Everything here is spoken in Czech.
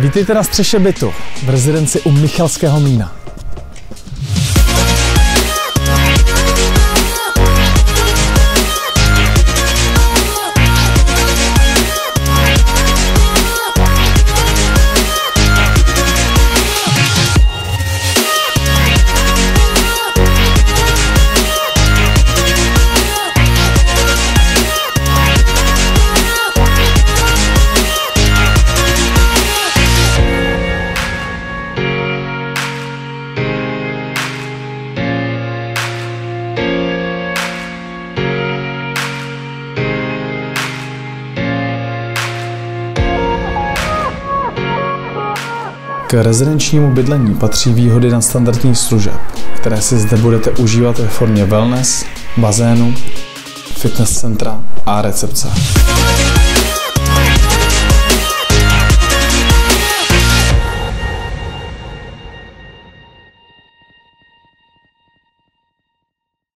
Vítejte na střeše bytu v rezidenci u Michalského mlýna. K rezidenčnímu bydlení patří výhody nadstandardních služeb, které si zde budete užívat ve formě wellness, bazénu, fitness centra a recepce.